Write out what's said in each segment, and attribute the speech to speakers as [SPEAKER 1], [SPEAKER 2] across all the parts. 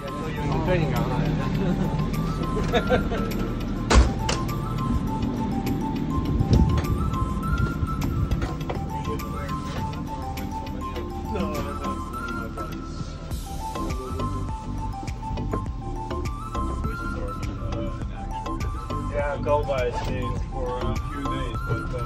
[SPEAKER 1] Yeah, go by stage for a few days, but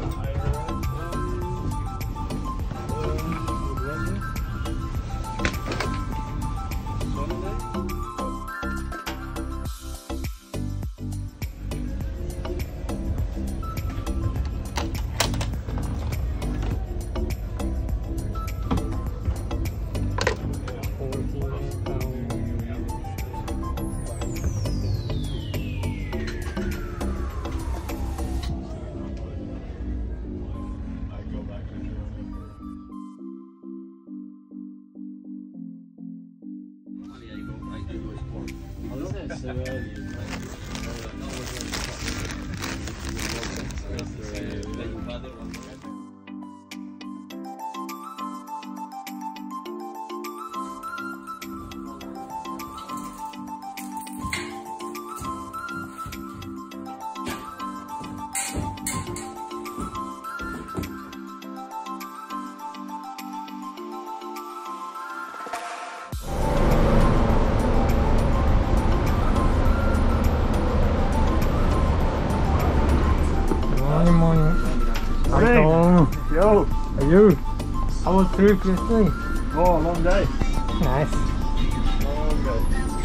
[SPEAKER 2] Yo, are you? How was the trip yesterday?
[SPEAKER 1] oh, long day.
[SPEAKER 2] Nice.
[SPEAKER 1] Long day.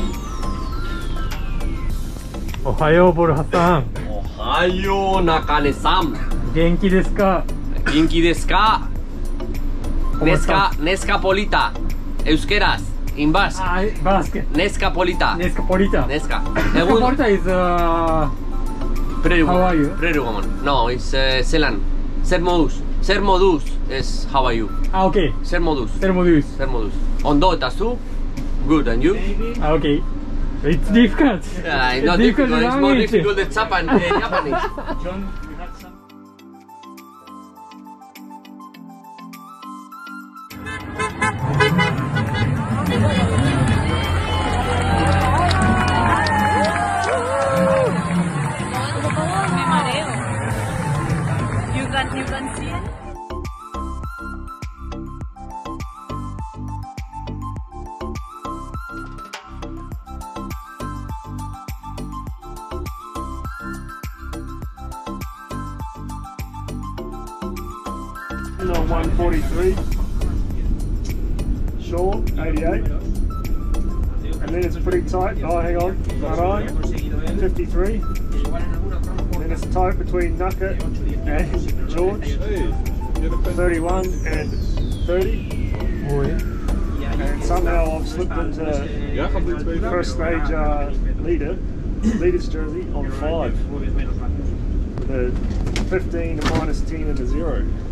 [SPEAKER 2] おはようボルハさん。
[SPEAKER 3] おはよう中根さん。
[SPEAKER 2] 元気ですか？
[SPEAKER 3] 元気ですか？Nesca polita. Euskeraz. In Basque.
[SPEAKER 2] Basque.
[SPEAKER 3] Nesca polita.
[SPEAKER 2] Nesca polita.
[SPEAKER 3] Nesca.
[SPEAKER 2] Nesca polita is
[SPEAKER 3] Prairie
[SPEAKER 2] How are you?
[SPEAKER 3] Prairie woman. No, it's Celan. Ser modus is how are you?
[SPEAKER 2] Ah, okay.
[SPEAKER 3] Ser modus.
[SPEAKER 2] Ser modus.
[SPEAKER 3] Ser modus. Ondo estás tú? Good, and you?
[SPEAKER 2] Ah, okay. It's difficult.
[SPEAKER 3] Yeah, it's not difficult. It's more difficult than Japanese.
[SPEAKER 1] John, you had some.
[SPEAKER 4] You can see it.
[SPEAKER 1] On 143, short 88, and then it's pretty tight. Oh, hang on, right on 53. Then it's tight between Naka and George, 31 and 30. And somehow I've slipped into first stage leader's jersey on 5 with a 15, a -10 and a 0.